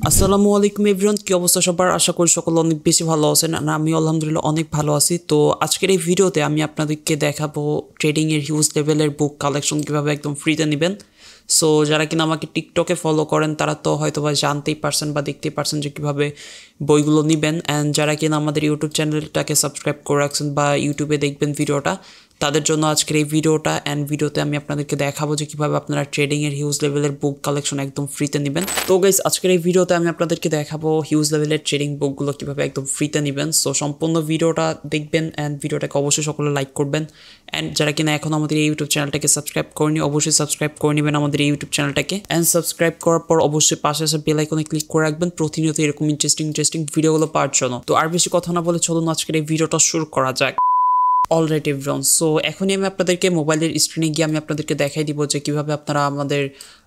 আসসালামু আলাইকুম এভরিওয়ান, কি অবস্থা সবার? আশা করি সকলে অনেক বেশি ভালো আছেন। আর আমি আলহামদুলিল্লাহ অনেক ভালো আছি। তো আজকের এই ভিডিওতে আমি আপনাদেরকে দেখাবো ট্রেডিং এর হিউজ লেভেলের বুক কালেকশন কিভাবে একদম ফ্রিতে নেবেন। সো যারা কিনা আমাকে টিকটকে ফলো করেন তারা তো হয়তো বা জানতেই পারছেন বা দেখতেই পারছেন যে কীভাবে বইগুলো নেবেন। অ্যান্ড যারা কিনা আমাদের ইউটিউব চ্যানেলটাকে সাবস্ক্রাইব করে রাখছেন বা ইউটিউবে দেখবেন ভিডিওটা, তাদের জন্য আজকের এই ভিডিওটা। অ্যান্ড ভিডিওতে আমি আপনাদেরকে দেখাবো যে কীভাবে আপনারা ট্রেডিংয়ের হিউজ লেভেলের বুক কালেকশন একদম ফ্রিতে নেবেন। তো গাইস, আজকের এই ভিডিওতে আমি আপনাদেরকে দেখাবো হিউজ লেভেলের ট্রেডিং বুকগুলো কীভাবে একদম ফ্রিতে নেবেন। সো সম্পূর্ণ ভিডিওটা দেখবেন অ্যান্ড ভিডিওটাকে অবশ্যই সকলে লাইক করবেন। অ্যান্ড যারা কিনা এখন আমাদের এই ইউটিউব চ্যানেলটাকে সাবস্ক্রাইব করেনি, অবশ্যই সাবস্ক্রাইব করে নেবেন আমাদের এই ইউটিউব চ্যানেলটাকে। অ্যান্ড সাবস্ক্রাইব করার পর অবশ্যই পাশে আসা বেল আইকনে ক্লিক করে রাখবেন প্রতিনিয়ত এরকম ইন্টারেস্টিং ভিডিওগুলো পাওয়ার জন্য। তো আর বেশি কথা না বলে চলুন আজকের এই ভিডিওটা শুরু করা যাক। অলরাইট এভরিওয়ান, সো এখনই আমি আপনাদেরকে মোবাইলের স্ক্রিনে গিয়ে আমি আপনাদেরকে দেখাই দিব যে কীভাবে আপনারা আমাদের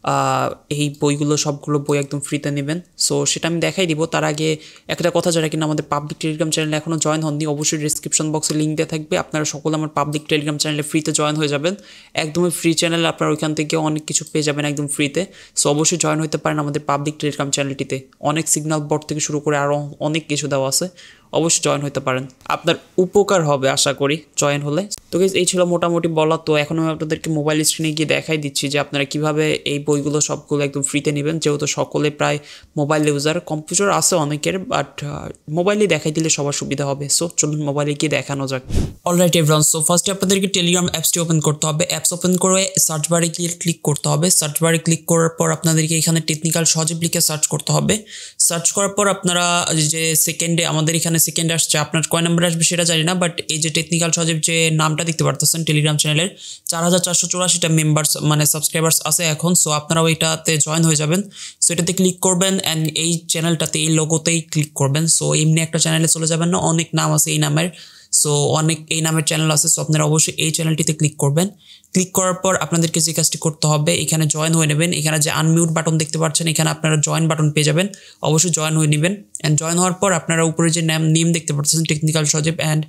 এই বইগুলো সবগুলো বই একদম ফ্রিতে নেবেন। সো সেটা আমি দেখাই দিব। তার আগে একটা কথা, যারা কিনা আমাদের পাবলিক টেলিগ্রাম চ্যানেলে এখনও জয়েন হননি, অবশ্যই ডিসক্রিপশন বক্সে লিঙ্ক দেওয়া থাকবে। আপনারা সকলে আমার পাবলিক টেলিগ্রাম চ্যানেলে ফ্রিতে জয়েন হয়ে যাবেন। একদমই ফ্রি চ্যানেল, আপনারা ওইখান থেকে অনেক কিছু পেয়ে যাবেন একদম ফ্রিতে। সো অবশ্যই জয়েন হতে পারেন আমাদের পাবলিক টেলিগ্রাম চ্যানেলটিতে। অনেক সিগন্যাল বোর্ড থেকে শুরু করে আরও অনেক কিছু দেওয়া আছে, অবশ্যই জয়েন হতে পারেন। আপনার উপকার হবে আশা করি জয়েন হলে। তো গাইস, এই ছিল মোটামুটি বলা। তো এখন আমি আপনাদেরকে মোবাইল স্ক্রিনে গিয়ে দেখাই দিচ্ছি যে আপনারা কিভাবে এই বইগুলো সবগুলো একদম ফ্রিতে নেবেন। যেহেতু সকলে প্রায় মোবাইল ইউজার, কম্পিউটার আছে অনেকের, বাট মোবাইলে দেখাই দিলে সবার সুবিধা হবে। সো চলুন মোবাইলে গিয়ে দেখানো যাক। অলরাইট এভরিওয়ান, সো ফার্স্টে আপনাদেরকে টেলিগ্রাম অ্যাপসটি ওপেন করতে হবে। অ্যাপস ওপেন করে সার্চ বারে গিয়ে ক্লিক করতে হবে। সার্চ বারে ক্লিক করার পর আপনাদেরকে এখানে টেকনিক্যাল সজীব লিখে সার্চ করতে হবে। সার্চ করার পর আপনারা যে সেকেন্ডে, আমাদের এখানে সেকেন্ডে আসছে, আপনার কয় নাম্বার আসবে সেটা জানি না, বাট এই যে টেকনিক্যাল সজীব যে নামটা দেখতে পারতেছেন টেলিগ্রাম চ্যানেলের 4484টা মেম্বার্স মানে সাবস্ক্রাইবার্স আছে এখন। সো আপনারা ওইটাতে জয়েন হয়ে যাবেন। সো এটাতে ক্লিক করবেন অ্যান্ড এই চ্যানেলটাতে, এই লোগোতেই ক্লিক করবেন। সো এমনি একটা চ্যানেলে চলে যাবেন না, অনেক নাম আছে এই নামের। সো অনেক এই নামের চ্যানেল আছে। সো আপনারা অবশ্যই এই চ্যানেলটিতে ক্লিক করবেন। ক্লিক করার পর আপনাদেরকে যে কাজটি করতে হবে, এখানে জয়েন হয়ে নেবেন। এখানে যে আনমিউট বাটন দেখতে পাচ্ছেন, এখানে আপনারা জয়েন বাটন পেয়ে যাবেন। অবশ্যই জয়েন হয়ে নেবেন। অ্যান্ড জয়েন হওয়ার পর আপনারা উপরে যে নেম দেখতে পাচ্ছেন technical Sajib and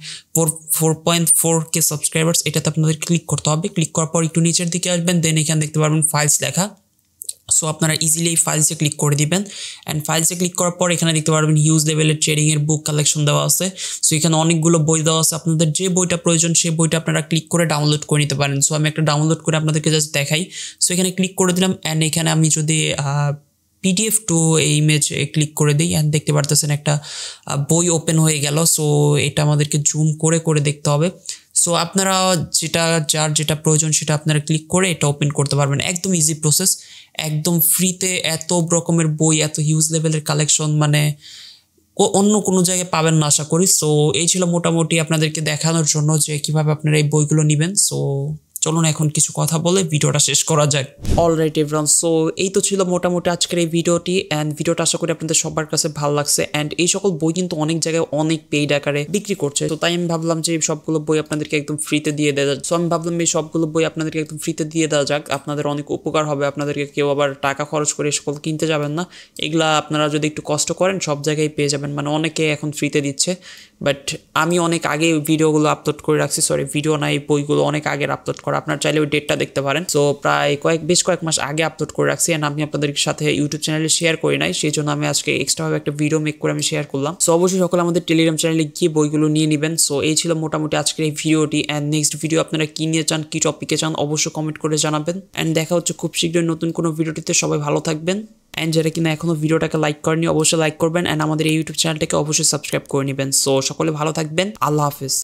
4.4K subscribers, এটাতে আপনাদের ক্লিক করতে হবে। ক্লিক করার পর একটু নিচের দিকে আসবেন, দেন এখানে দেখতে পারবেন ফাইলস লেখা। সো আপনারা ইজিলি এই ফাইলসে ক্লিক করে দিবেন। অ্যান্ড ফাইলসে ক্লিক করার পর এখানে দেখতে পারবেন হিউজ লেভেলের ট্রেডিংয়ের বুক কালেকশন দেওয়া আছে। সো এখানে অনেকগুলো বই দেওয়া আছে। আপনাদের যে বইটা প্রয়োজন সেই বইটা আপনারা ক্লিক করে ডাউনলোড করে নিতে পারেন। সো আমি একটা ডাউনলোড করে আপনাদেরকে জাস্ট দেখাই। সো এখানে ক্লিক করে দিলাম। অ্যান্ড এখানে আমি যদি PDF টু এই ইমেজ ক্লিক করে দিই, অ্যান্ড দেখতে পারতেছেন একটা বই ওপেন হয়ে গেল। সো এটা আমাদেরকে জুম করে করে দেখতে হবে। সো আপনারা যার যেটা প্রয়োজন সেটা আপনারা ক্লিক করে এটা ওপেন করতে পারবেন। একদম ইজি প্রসেস, একদম ফ্রিতে এত রকমের বই, এত হিউজ লেভেলের কালেকশন মানে অন্য কোনো জায়গায় পাবেন না আশা করি। সো এই ছিল মোটামুটি আপনাদেরকে দেখানোর জন্য যে কীভাবে আপনারা এই বইগুলো নেবেন। সো চলুন এখন কিছু কথা বলে ভিডিওটা শেষ করা যাক। অলরাইট এভরিওয়ান, সো এই তো ছিল মোটামুটি আজকের এই ভিডিওটি। অ্যান্ড ভিডিওটা আশা করি আপনাদের সবার কাছে ভালো লাগছে। অ্যান্ড এই সকল বই কিন্তু অনেক জায়গায় অনেক পেইড আকারে বিক্রি করছে। তো তাই আমি ভাবলাম যে এই সবগুলো বই আপনাদেরকে একদম ফ্রিতে দিয়ে দেওয়া যাক। সো আমি ভাবলাম এই সবগুলো বই আপনাদেরকে একদম ফ্রিতে দিয়ে দেওয়া যাক, আপনাদের অনেক উপকার হবে। আপনাদেরকে কেউ আবার টাকা খরচ করে এই সকল কিনতে যাবেন না। এগুলা আপনারা যদি একটু কষ্ট করেন সব জায়গায় পেয়ে যাবেন। মানে অনেকে এখন ফ্রিতে দিচ্ছে, বাট আমি অনেক আগে ভিডিওগুলো আপলোড করে রাখছি। সরি, ভিডিও না, এই বইগুলো অনেক আগের আপলোড করা। আপনার চাইলে ওই ডেটটা দেখতে পারেন। সো প্রায় বেশ কয়েক মাস আগে আপলোড করে রাখছি। অ্যান্ড আমি আপনাদের সাথে ইউটিউব চ্যানেলে শেয়ার করি নাই, সেই জন্য আমি আজকে এক্সট্রাভাবে একটা ভিডিও মেক করে আমি শেয়ার করলাম। সো অবশ্যই সকলে আমাদের টেলিগ্রাম চ্যানেলে গিয়ে বইগুলো নিয়ে নেবেন। সো এই ছিল মোটামুটি আজকের এই ভিডিওটি। অ্যান্ড নেক্সট ভিডিও আপনারা কি নিয়ে চান, কি টপিকে চান, অবশ্যই কমেন্ট করে জানাবেন। অ্যান্ড দেখা হচ্ছে খুব শীঘ্রই নতুন কোনো ভিডিওটিতে। সবাই ভালো থাকবেন। অ্যান্ড যারা কিনা এখনও ভিডিওটাকে লাইক করেনি অবশ্যই লাইক করবেন। অ্যান্ড আমাদের এই ইউটিউব চ্যানেলটাকে অবশ্যই সাবস্ক্রাইব করে নেবেন। সো সকলে ভালো থাকবেন। আল্লাহ হাফিজ।